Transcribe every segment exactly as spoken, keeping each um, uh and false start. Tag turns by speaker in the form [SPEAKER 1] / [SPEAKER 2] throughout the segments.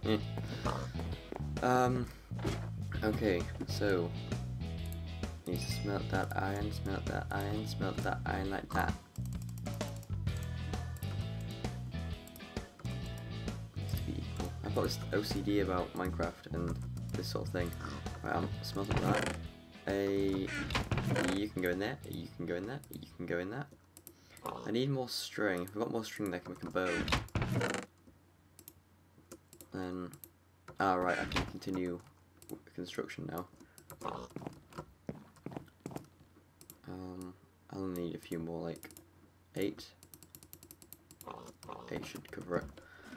[SPEAKER 1] Eh. Um, okay, so, need to smelt that iron, smelt that iron, smelt that iron like that. Needs to be equal. I've got this O C D about Minecraft and this sort of thing. Right, I'm smelting that. A, you can go in there, you can go in there, you can go in there. I need more string. If I've got more string, I can make a bow. Then, ah, right, I can continue construction now. Um, I'll need a few more, like eight. Eight should cover it.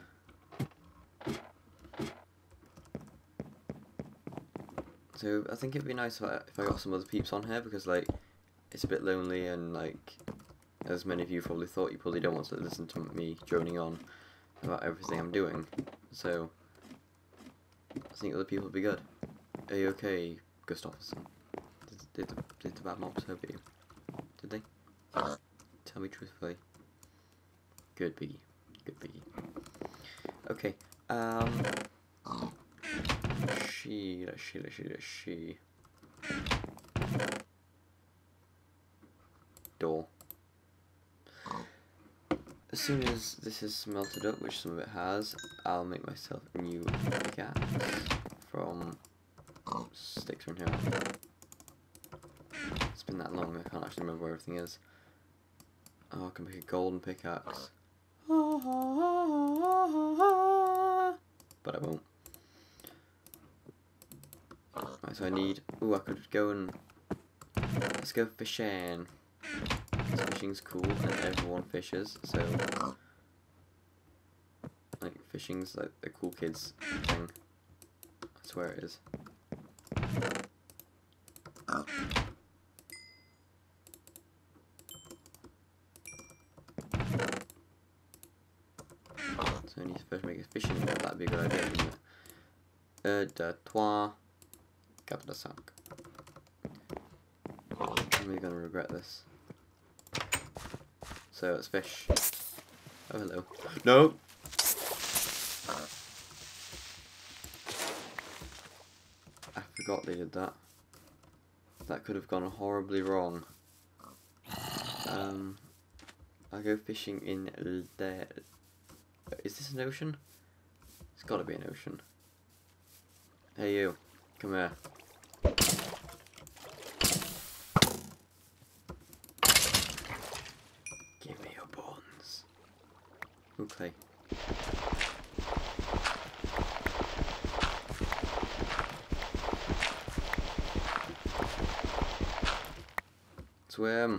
[SPEAKER 1] So I think it'd be nice if I, if I got some other peeps on here, because like it's a bit lonely, and like as many of you probably thought, you probably don't want to listen to me droning on about everything I'm doing. So I think other people would be good. Are you okay, Gustafsson? Did, did, the, did the bad mobs hurt you? Did they? Tell me truthfully. Good, Biggie. Good, Biggie. Okay. Um. She, she, she, she. Door. As soon as this is melted up, which some of it has, I'll make myself a new pickaxe from sticks from here. It's been that long, I can't actually remember where everything is. Oh, I can make a golden pickaxe. But I won't. Right, so I need... Ooh, I could go and... Let's go fishing. Fishing's cool, and everyone fishes, so... Like, fishing's like the cool kids thing. I swear it is. So I need to first make a fishing net, that'd be a good idea, wouldn't it? Un, deux, trois, quatre, cinq. I'm really gonna regret this. So let's fish. Oh, hello. No! I forgot they did that. That could have gone horribly wrong. Um, I'll go fishing in there. Is this an ocean? It's gotta be an ocean. Hey you, come here. Give me your bones. Okay. Swim.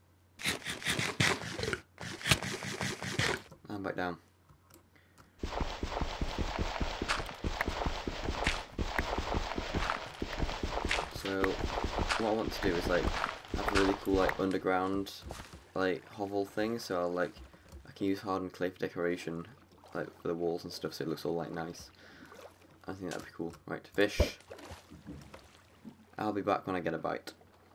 [SPEAKER 1] And back down. So what I want to do is like have a really cool like underground like hovel thing, so I'll like I can use hardened clay for decoration, like for the walls and stuff, so it looks all like nice. I think that'd be cool. Right, fish. I'll be back when I get a bite.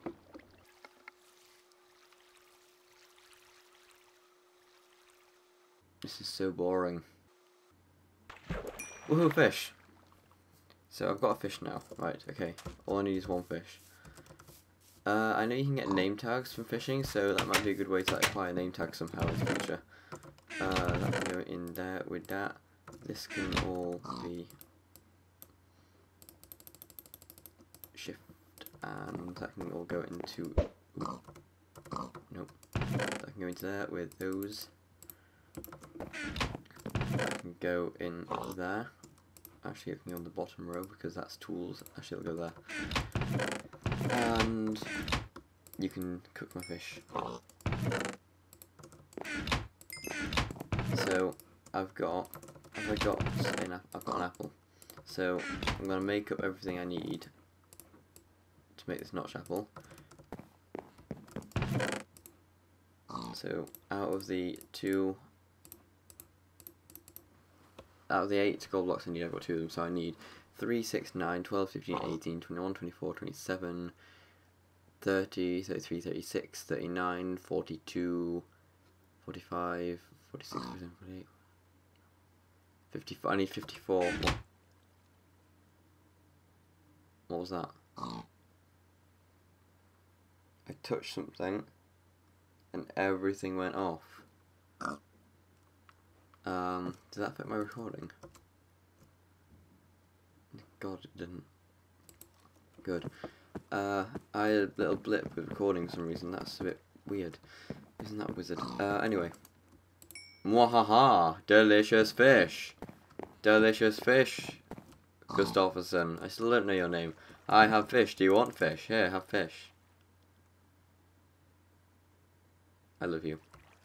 [SPEAKER 1] This is so boring. Woohoo, fish! So I've got a fish now. Right, okay. All I need is one fish. Uh, I know you can get name tags from fishing, so that might be a good way to like, acquire name tags somehow in the future. Uh, that can go in there with that. This can all be shift, and that can all go into... Ooh. Nope. That can go into there with those. That can go in there. Actually, it can go on the bottom row because that's tools. Actually, it'll go there. And you can cook my fish. So I've got, have I got an I've got an apple. So I'm gonna make up everything I need to make this notch apple. So out of the two. Out of the eight gold blocks I need, I've got two of them, so I need three, six, nine, twelve, fifteen, eighteen, twenty-one, twenty-four, twenty-seven, thirty, thirty-three, thirty-six, thirty-nine, forty-two, forty-five, forty-six, forty-seven, forty-eight. fifty. I need fifty-four. What, what was that? I touched something and everything went off. Um, did that affect my recording? God, it didn't. Good. Uh, I had a little blip with recording for some reason. That's a bit weird. Isn't that a wizard? Uh, anyway. Mwahaha! Delicious fish! Delicious fish! Gustafsson. I still don't know your name. I have fish. Do you want fish? Here, have fish. I love you.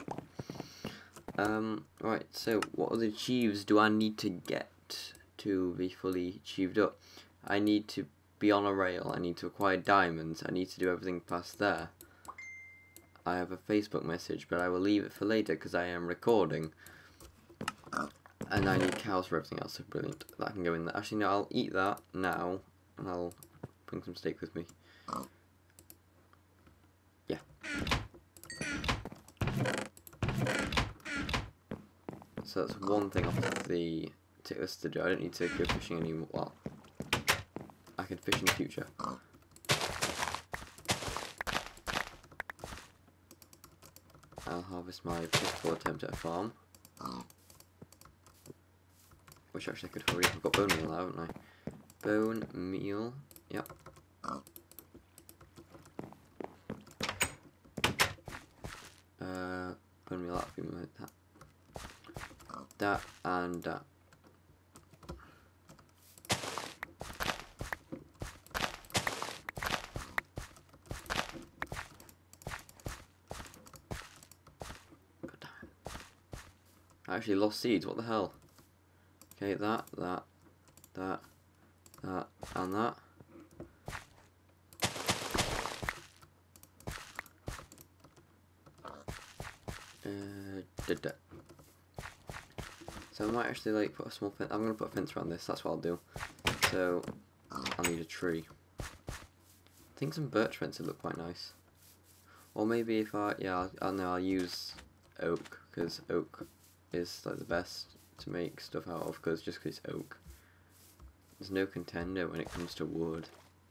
[SPEAKER 1] Um, right, so what other achieves do I need to get to be fully achieved up? I need to be on a rail, I need to acquire diamonds, I need to do everything past there. I have a Facebook message, but I will leave it for later because I am recording. And I need cows for everything else, so brilliant. That can go in there. Actually, no, I'll eat that now, and I'll bring some steak with me. Yeah. So that's one thing off the tick list to do. I don't need to go fishing anymore. Well, I can fish in the future. I'll harvest my pistol attempt at a farm. Which actually I could hurry up. I've got bone meal now, haven't I? Bone meal. Yep. Uh, bone meal, that'll be like that. That and that. God damn it. I actually lost seeds, what the hell? Okay, that, that, that, that, and that. Uh, did that. So I might actually like put a small fence. I'm gonna put a fence around this. That's what I'll do. So I'll need a tree. I think some birch fence would look quite nice. Or maybe if I yeah I know I'll use oak because oak is like the best to make stuff out of because just because it's oak. There's no contender when it comes to wood.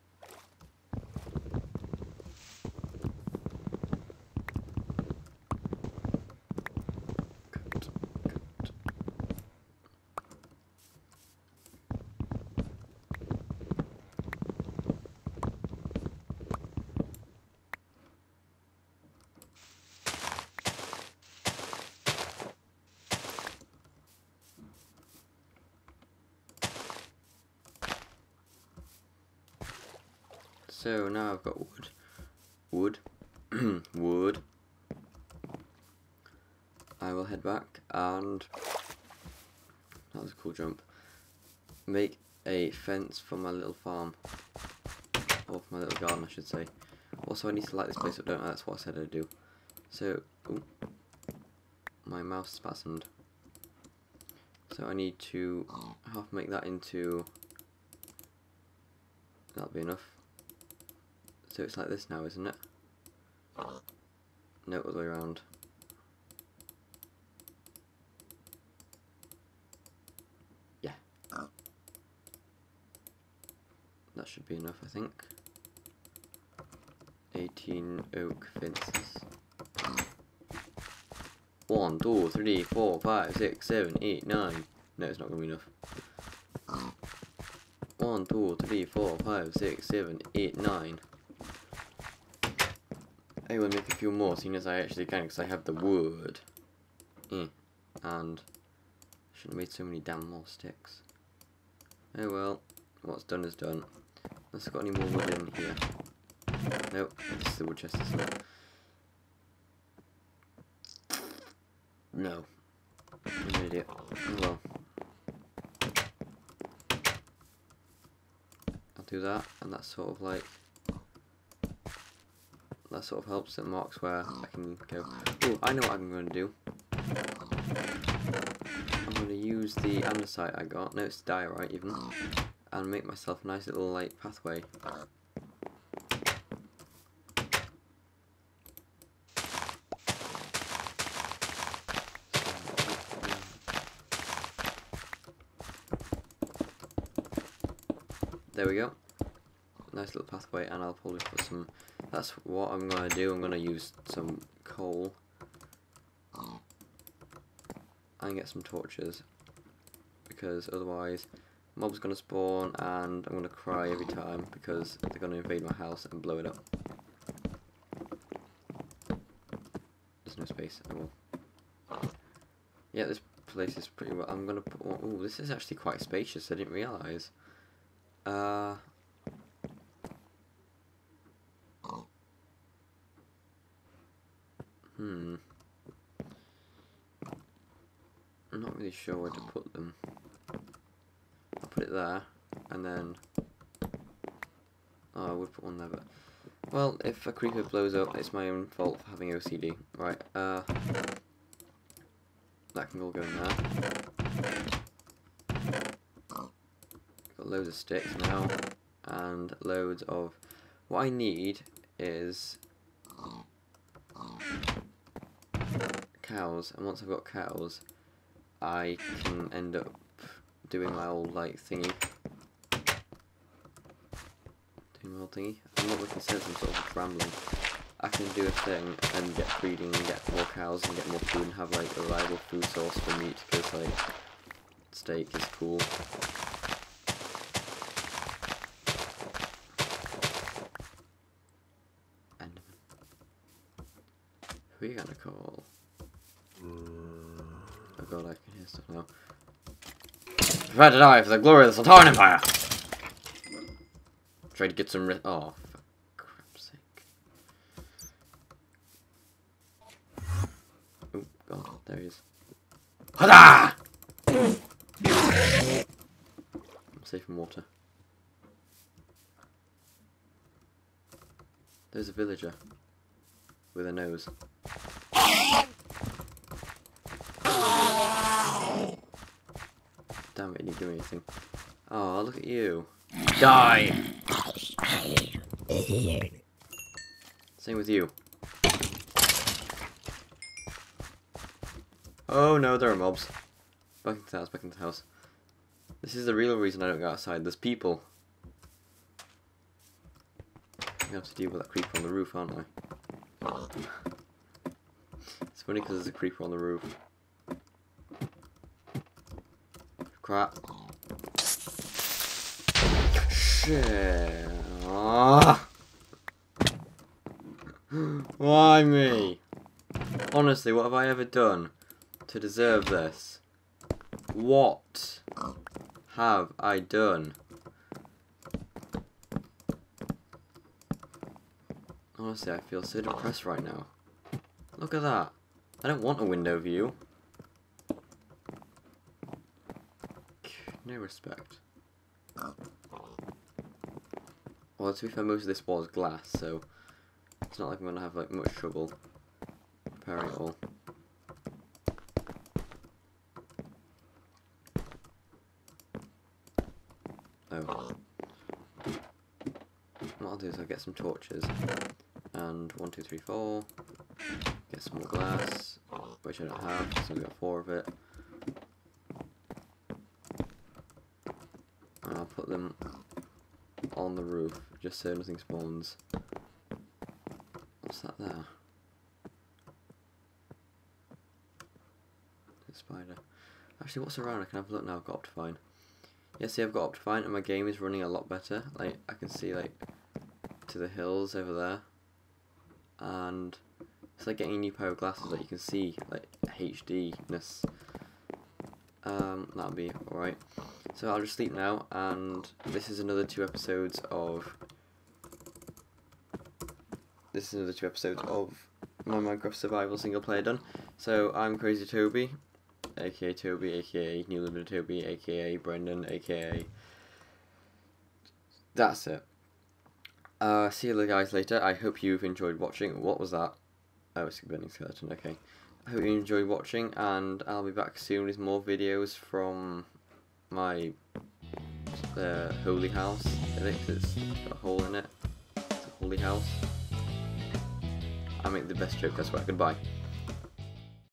[SPEAKER 1] So now I've got wood, wood, wood. I will head back and that was a cool jump. Make a fence for my little farm, or for my little garden, I should say. Also, I need to light this place up, don't I? That's what I said I'd do. So, ooh, my mouse spasmed. So I need to half make that into. That'll be enough. So it's like this now, isn't it? No, other way around. Yeah. That should be enough, I think. eighteen oak fences. One, two, three, four, five, six, seven, eight, nine. No, it's not going to be enough. One, two, three, four, five, six, seven, eight, nine. I will make a few more, seeing as I actually can, because I have the wood. Eh. And I shouldn't have made so many damn more sticks. Oh well, what's done is done. Unless I've got any more wood in here. Nope, this is the wood chest, isn't it? No. I'm an idiot. Oh well. I'll do that, and that's sort of like... That sort of helps. It marks where I can go. Oh, I know what I'm going to do. I'm going to use the andesite I got. No, it's diorite even. And make myself a nice little like pathway. there we go. Nice little pathway, and I'll probably put some. That's what I'm gonna do. I'm gonna use some coal and get some torches, because otherwise mobs gonna spawn and I'm gonna cry every time because they're gonna invade my house and blow it up. There's no space. Oh well. Yeah, this place is pretty well. I'm gonna put. Oh, this is actually quite spacious. I didn't realise. Uh. Hmm. I'm not really sure where to put them. I'll put it there, and then. Oh, I would put one there, but. Well, if a creeper blows up, it's my own fault for having O C D. Right, uh. That can all go in there. Got loads of sticks now, and loads of. What I need is. Cows, and once I've got cows, I can end up doing my old like thingy. Doing my old thingy. I'm not looking sense, I'm sort of just rambling. I can do a thing and get breeding and get more cows and get more food and have like a reliable food source for meat, because like steak is cool. Enderman. Who are you gonna call? Oh god, I can hear stuff now. Prepare to die for the glory of the Sultan Empire! Try to get some ri- oh, for crap's sake. Oh god, there he is. Hada! I'm safe from water. There's a villager with a nose. Damn it, he didn't do anything. Oh, look at you. Die! Same with you. Oh no, there are mobs. Back into the house, back into the house. This is the real reason I don't go outside. There's people. I have to deal with that creeper on the roof, aren't I? It's funny because there's a creeper on the roof. Crap. Shit. Ah. Why me? Honestly, what have I ever done to deserve this? What have I done? Honestly, I feel so depressed right now. Look at that. I don't want a window view. No respect. Well, to be fair, most of this was glass, so it's not like I'm gonna have like much trouble repairing it all. Oh. What I'll do is I'll get some torches, and one, two, three, four. Get some more glass, which I don't have, so I've got four of it. And I'll put them on the roof, just so nothing spawns. What's that there? It's a spider. Actually, what's around? I can have a look now. I've got Optifine. Yeah, see, I've got Optifine, and my game is running a lot better. Like, I can see, like, to the hills over there. And it's like getting new pair of glasses that you can see, like, H D-ness. Um, that'll be alright. So I'll just sleep now, and this is another two episodes of... This is another two episodes of my Minecraft Survival single player done. So I'm Crazy Toby, aka Toby, aka New Limited Toby, aka Brendan, aka... That's it. Uh, see you guys later. I hope you've enjoyed watching. What was that? Oh, it's a burning skeleton, okay. I hope you enjoyed watching, and I'll be back soon with more videos from my uh, holy house. I think it's got a hole in it. It's a holy house. I make the best joke, that's why. Goodbye.